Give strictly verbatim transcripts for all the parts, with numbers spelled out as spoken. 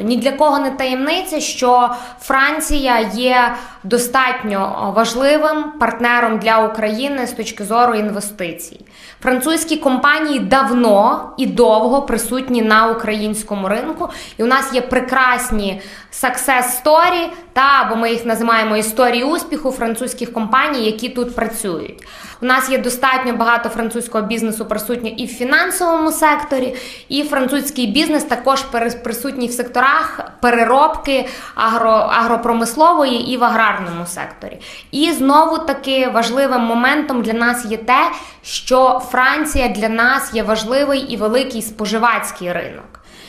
Ні для кого не таємниця, що Франція є достатньо важливим партнером для України з точки зору інвестицій. Французькі компанії давно і довго присутні на українському ринку, і у нас є прекрасні success story, та, або ми їх називаємо історії успіху французьких компаній, які тут працюють. У нас є достатньо багато французького бізнесу присутньо і в фінансовому секторі, і французький бізнес також присутній в секторах переробки агро, агропромислової і в аграрному секторі. І знову-таки важливим моментом для нас є те, що Франція для нас є важливий і великий споживацький ринок.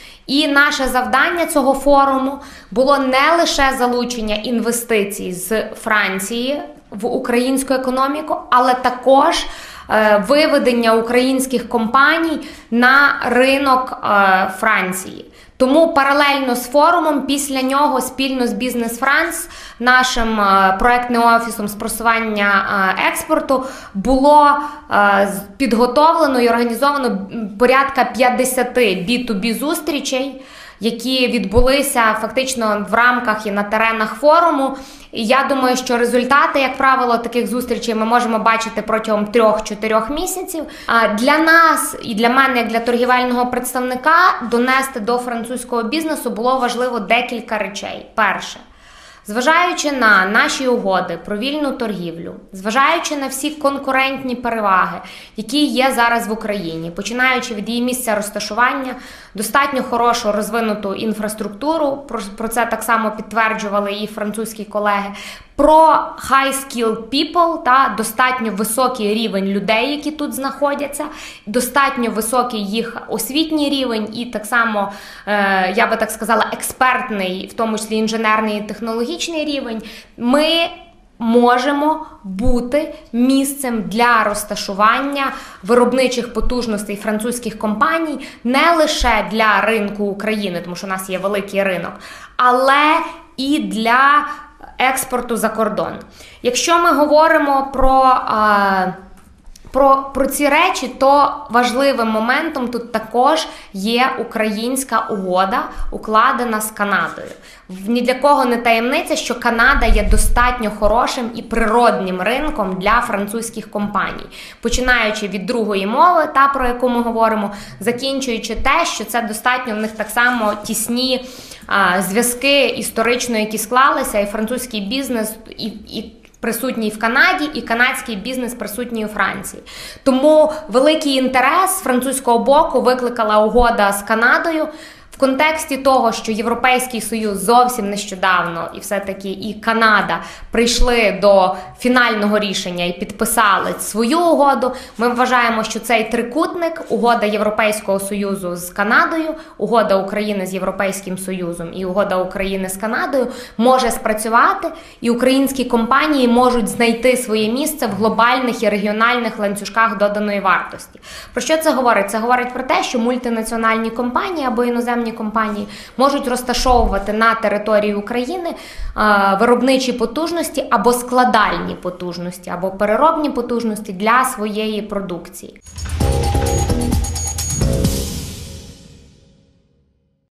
І наше завдання цього форуму було не лише залучення інвестицій з Франції в українську економіку, але також е, виведення українських компаній на ринок е, Франції. Тому паралельно з форумом, після нього спільно з Business France, нашим е, проектним офісом з просування е, експорту, було е, підготовлено і організовано порядка п'ятдесят бі ту бі зустрічей, які відбулися фактично в рамках і на теренах форуму. І я думаю, що результати, як правило, таких зустрічей ми можемо бачити протягом трьох-чотирьох місяців. А для нас і для мене, як для торгівельного представника, донести до французького бізнесу було важливо декілька речей. Перше. Зважаючи на наші угоди про вільну торгівлю, зважаючи на всі конкурентні переваги, які є зараз в Україні, починаючи від її місця розташування, достатньо хорошу розвинуту інфраструктуру, про, про це так само підтверджували і французькі колеги, про high-skilled people, та достатньо високий рівень людей, які тут знаходяться, достатньо високий їх освітній рівень і так само, е, я би так сказала, експертний, в тому числі інженерний і технологічний рівень, ми можемо бути місцем для розташування виробничих потужностей французьких компаній не лише для ринку України, тому що у нас є великий ринок, але і для експорту за кордон. Якщо ми говоримо про, а, про, про ці речі, то важливим моментом тут також є українська угода, укладена з Канадою. Ні для кого не таємниця, що Канада є достатньо хорошим і природним ринком для французьких компаній. Починаючи від другої мови, та про яку ми говоримо, закінчуючи те, що це достатньо в них так само тісні а, зв'язки історично, які склалися, і французький бізнес, і, і присутній в Канаді, і канадський бізнес присутній у Франції. Тому великий інтерес з французького боку викликала угода з Канадою, в контексті того, що Європейський Союз зовсім нещодавно і все-таки і Канада прийшли до фінального рішення і підписали свою угоду, ми вважаємо, що цей трикутник, угода Європейського Союзу з Канадою, угода України з Європейським Союзом і угода України з Канадою може спрацювати, і українські компанії можуть знайти своє місце в глобальних і регіональних ланцюжках доданої вартості. Про що це говорить? Це говорить про те, що мультинаціональні компанії або іноземні компанії можуть розташовувати на території України е, виробничі потужності або складальні потужності, або переробні потужності для своєї продукції.